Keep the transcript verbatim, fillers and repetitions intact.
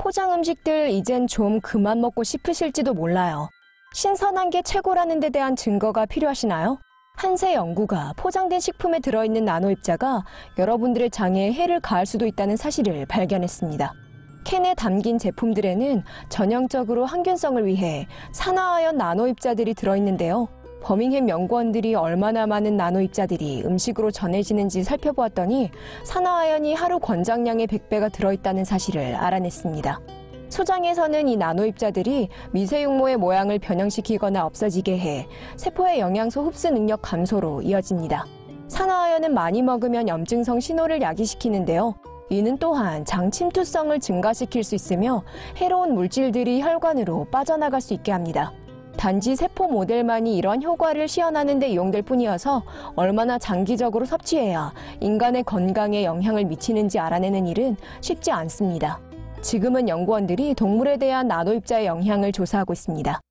포장 음식들 이젠 좀 그만 먹고 싶으실지도 몰라요. 신선한 게 최고라는 데 대한 증거가 필요하시나요? 한 새 연구가 포장된 식품에 들어있는 나노입자가 여러분들의 장애에 해를 가할 수도 있다는 사실을 발견했습니다. 캔에 담긴 제품들에는 전형적으로 항균성을 위해 산화하연 나노입자들이 들어있는데요. 버밍햄 연구원들이 얼마나 많은 나노입자들이 음식으로 전해지는지 살펴보았더니 산화하연이 하루 권장량의 백 배가 들어있다는 사실을 알아냈습니다. 소장에서는 이 나노입자들이 미세육모의 모양을 변형시키거나 없어지게 해 세포의 영양소 흡수 능력 감소로 이어집니다. 산화하연은 많이 먹으면 염증성 신호를 야기시키는데요. 이는 또한 장 침투성을 증가시킬 수 있으며 해로운 물질들이 혈관으로 빠져나갈 수 있게 합니다. 단지 세포 모델만이 이런 효과를 시연하는 데 이용될 뿐이어서 얼마나 장기적으로 섭취해야 인간의 건강에 영향을 미치는지 알아내는 일은 쉽지 않습니다. 지금은 연구원들이 동물에 대한 나노입자의 영향을 조사하고 있습니다.